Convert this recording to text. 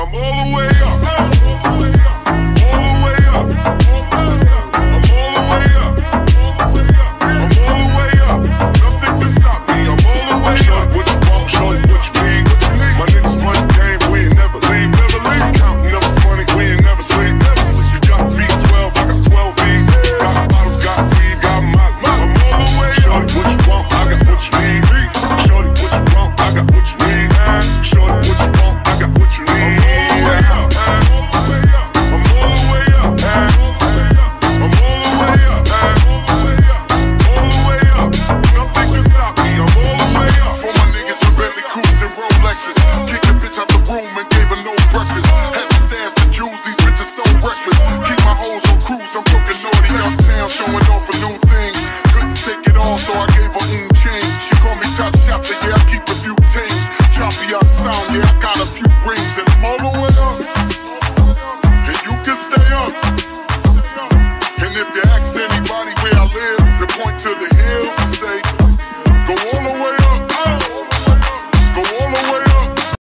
I'm all the way up. All the way up. I'm all the way up. I'm all the way up. Nothing can stop me. I'm all the way up. What you want, show what you need. My niggas run the game, we ain't never leave. Counting up this money, we ain't never sleep. You got V12, I got 12 V's. Got bottles, got weed, got my. I'm all the way up. Shorty, what you want, I got what you need. Shorty, what you want, I got what you need. Shorty, what you want, I got what you need. I'm all the way up. I'm all the way up. All the way up. Nothing can stop me. I'm all the way up. For my niggas with Bentley Coupes and Rolexes, kick the bitch out the room and gave her no breakfast. Had to stash the jewels, these bitches so reckless. Keep my hoes on cruise, I'm cooking naughty uptown, showing off for new things. Couldn't take it all, so I gave her change. She called me top shot, so yeah, I keep a few things. Choppy out sound, yeah, I